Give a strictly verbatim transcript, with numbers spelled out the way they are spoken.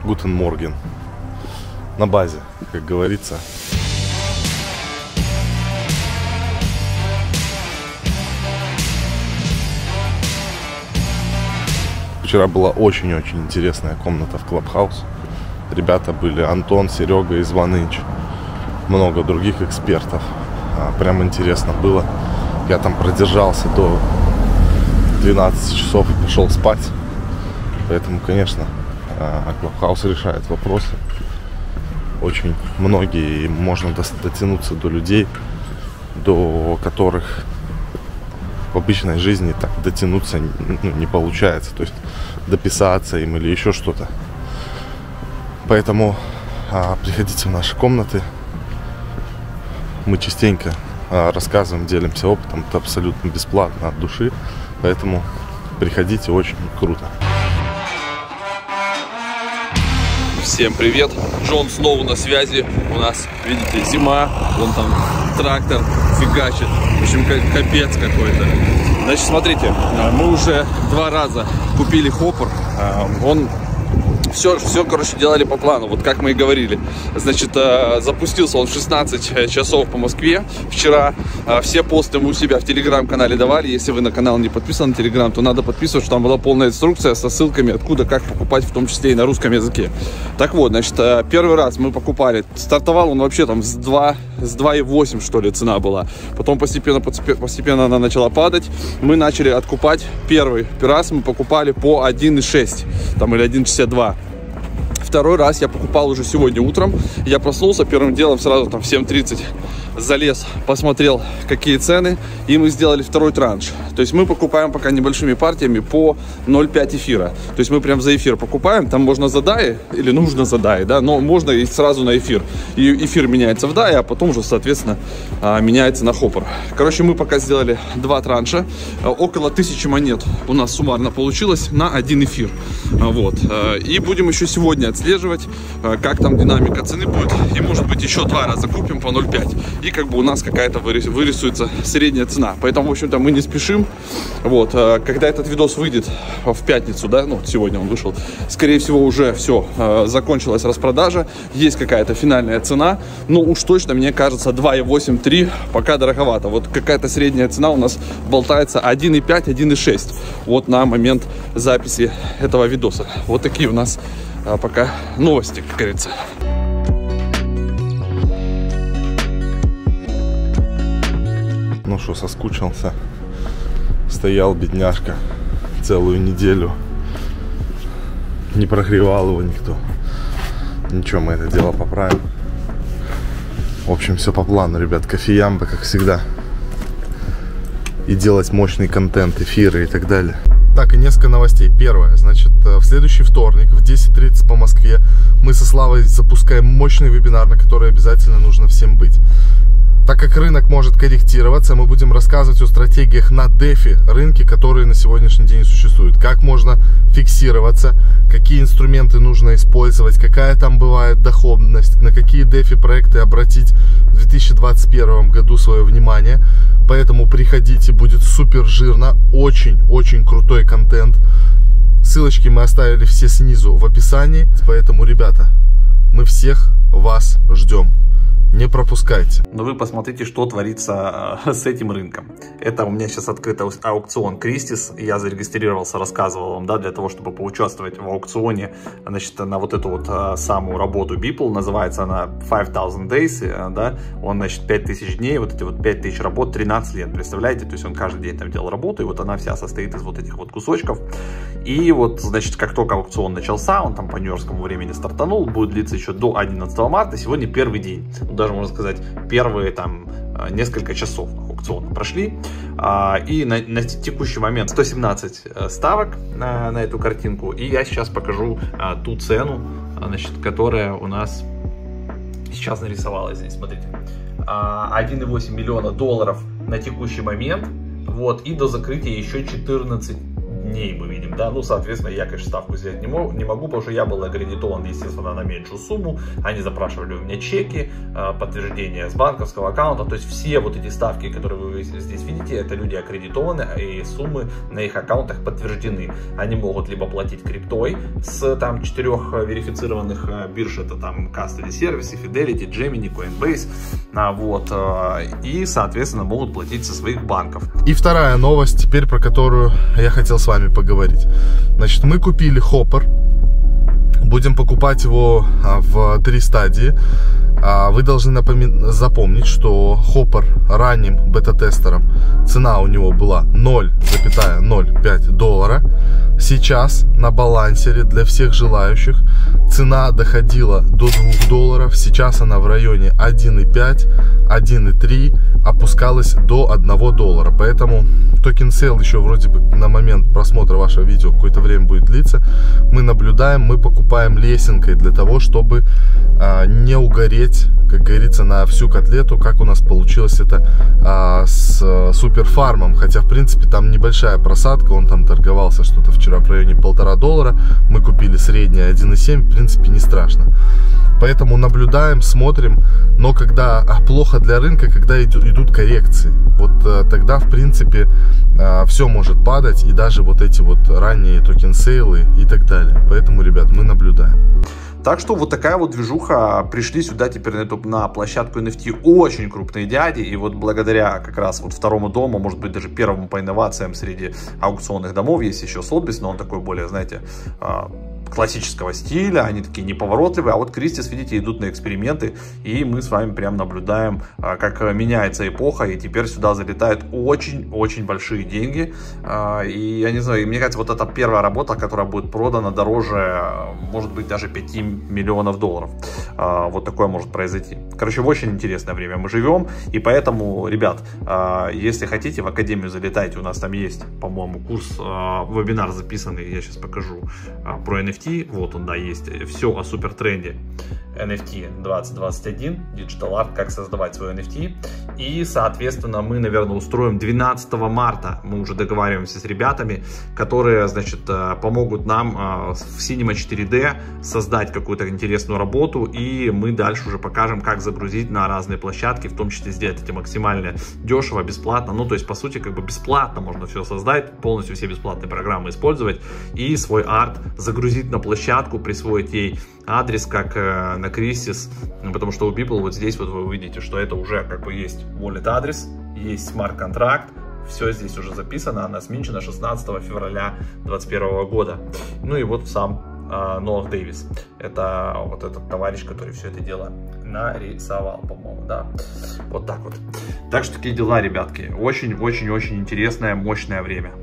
Гутен Морген. На базе, как говорится. Вчера была очень-очень интересная комната в Клабхаус. Ребята были Антон, Серега и Званыч. Много других экспертов. Прям интересно было. Я там продержался до двенадцати часов и пошел спать. Поэтому, конечно, Клабхаус решает вопросы. Очень многие, можно дотянуться до людей, до которых в обычной жизни так дотянуться ну, не получается. То есть дописаться им или еще что-то. Поэтому а, приходите в наши комнаты. Мы частенько а, рассказываем, делимся опытом. Это абсолютно бесплатно от души. Поэтому приходите, очень круто. Всем привет! Джон снова на связи. У нас, видите, зима. Вон там трактор фигачит. В общем, капец какой-то. Значит, смотрите, мы уже два раза купили хоппер. Он... Все, все, короче, делали по плану, вот как мы и говорили. Значит, запустился он в шестнадцать часов по Москве вчера. Все посты мы у себя в телеграм-канале давали. Если вы на канал не подписаны, на телеграм, то надо подписываться, что там была полная инструкция со ссылками, откуда, как покупать, в том числе и на русском языке. Так вот, значит, первый раз мы покупали. Стартовал он вообще там с два и восемь, что ли, цена была. Потом постепенно, постепенно она начала падать. Мы начали откупать. Первый раз мы покупали по один и шесть, там, или один и шестьдесят два. Второй раз я покупал уже сегодня утром. Я проснулся, первым делом сразу там в семь тридцать залез, посмотрел, какие цены, и мы сделали второй транш. То есть мы покупаем пока небольшими партиями по ноль целых пять эфира. То есть мы прям за эфир покупаем, там можно за дай, или нужно за дай, да, но можно и сразу на эфир. И эфир меняется в дай, а потом уже, соответственно, меняется на хоппер. Короче, мы пока сделали два транша. Около тысячи монет у нас суммарно получилось на один эфир. Вот. И будем еще сегодня отслеживать, как там динамика цены будет. И, может быть, еще два раза купим по ноль целых пять. И как бы у нас какая-то вырисуется средняя цена. Поэтому, в общем-то, мы не спешим. Вот. Когда этот видос выйдет в пятницу, да, ну, сегодня он вышел, скорее всего, уже все, закончилась распродажа. Есть какая-то финальная цена. Но уж точно, мне кажется, два и восемь, три пока дороговато. Вот какая-то средняя цена у нас болтается один и пять, один и шесть. Вот на момент записи этого видоса. Вот такие у нас а, пока новости, как говорится. Ну что, соскучился. Стоял бедняжка целую неделю. Не прогревал его никто. Ничего, мы это дело поправим. В общем, все по плану, ребят. Кофеямба, как всегда. И делать мощный контент, эфиры и так далее. Так, и несколько новостей. Первое, значит, в следующий вторник в десять тридцать по Москве мы со Славой запускаем мощный вебинар, на который обязательно нужно всем быть. Так как рынок может корректироваться, мы будем рассказывать о стратегиях на дефи рынке, которые на сегодняшний день существуют. Как можно фиксироваться, какие инструменты нужно использовать, какая там бывает доходность, на какие дефи проекты обратить в две тысячи двадцать первом году свое внимание. Поэтому приходите, будет супер жирно, очень-очень крутой контент. Ссылочки мы оставили все снизу в описании. Поэтому, ребята, мы всех вас ждем. Не пропускайте. Но вы посмотрите, что творится с этим рынком. Это у меня сейчас открыт аукцион Кристис. Я зарегистрировался, рассказывал вам, да, для того, чтобы поучаствовать в аукционе, значит, на вот эту вот самую работу Beeple. Называется она five thousand days, да. Он, значит, пять тысяч дней, вот эти вот пять тысяч работ, тринадцать лет, представляете? То есть он каждый день там делал работу, и вот она вся состоит из вот этих вот кусочков. И вот, значит, как только аукцион начался, он там по нью-йоркскому времени стартанул, будет длиться еще до одиннадцатого марта. Сегодня первый день. Даже, можно сказать, первые там несколько часов аукциона прошли. И на, на текущий момент сто семнадцать ставок на, на эту картинку. И я сейчас покажу ту цену, значит, которая у нас сейчас нарисовалась здесь. Смотрите. один и восемь миллиона долларов на текущий момент. Вот. И до закрытия еще четырнадцать дней мы видим, да, ну, соответственно, я, конечно, ставку сделать не, мог, не могу, потому что я был аккредитован, естественно, на меньшую сумму, они запрашивали у меня чеки, подтверждение с банковского аккаунта, то есть все вот эти ставки, которые вы здесь видите, это люди аккредитованы, и суммы на их аккаунтах подтверждены. Они могут либо платить криптой с там четырех верифицированных бирж, это там Custody Service, Fidelity, Gemini, Coinbase, вот, и, соответственно, могут платить со своих банков. И вторая новость, теперь про которую я хотел с вами поговорить. Значит, мы купили Hopper, будем покупать его в три стадии. Вы должны напомин... запомнить, что Hopper ранним бета-тестером цена у него была ноль целых ноль пять доллара. Сейчас на балансере для всех желающих цена доходила до двух долларов. Сейчас она в районе один и пять, один и три, опускалась до одного доллара. Поэтому токен сейл еще вроде бы на момент просмотра вашего видео какое-то время будет длиться. Мы наблюдаем, мы покупаем лесенкой для того, чтобы а, не угореть, как говорится, на всю котлету, как у нас получилось это а, с а, суперфармом. Хотя, в принципе, там небольшая просадка, он там торговался что-то вчера в районе полтора доллара. Мы купили среднее один и семь, в принципе, не страшно. Поэтому наблюдаем, смотрим. Но когда а, плохо для рынка, когда идут, идут коррекции, вот а, тогда, в принципе, а, все может падать, и даже вот эти вот ранние токен-сейлы и так далее. Поэтому, ребят, мы наблюдаем. Так что вот такая вот движуха. Пришли сюда теперь на, эту, на площадку эн эф ти очень крупные дяди. И вот благодаря как раз вот второму дому, может быть даже первому по инновациям среди аукционных домов, есть еще Sotheby's, но он такой более, знаете, классического стиля, они такие неповоротливые, а вот Christie's, видите, идут на эксперименты, и мы с вами прям наблюдаем, как меняется эпоха, и теперь сюда залетают очень-очень большие деньги, и я не знаю, мне кажется, вот эта первая работа, которая будет продана дороже, может быть, даже пяти миллионов долларов, вот такое может произойти. Короче, в очень интересное время мы живем, и поэтому, ребят, если хотите, в Академию залетайте, у нас там есть, по-моему, курс, вебинар записанный, я сейчас покажу, про эн эф ти. Вот он, да, есть все о супер тренде эн эф ти двадцать двадцать один, Digital Art, как создавать свой эн эф ти. И, соответственно, мы, наверное, устроим двенадцатого марта, мы уже договариваемся с ребятами, которые, значит, помогут нам в Cinema четыре дэ создать какую-то интересную работу, и мы дальше уже покажем, как загрузить на разные площадки, в том числе сделать это максимально дешево, бесплатно. Ну, то есть, по сути, как бы бесплатно можно все создать, полностью все бесплатные программы использовать и свой арт загрузить на площадку, присвоить ей адрес, как э, на Christie's, потому что у Beeple вот здесь вот вы увидите, что это уже как бы есть wallet адрес, есть смарт-контракт, все здесь уже записано, она сменчена шестнадцатого февраля две тысячи двадцать первого года. Ну и вот сам э, Ноах Дэвис, это вот этот товарищ, который все это дело нарисовал, по-моему, да, вот так вот. Так что такие дела, ребятки, очень-очень-очень интересное, мощное время.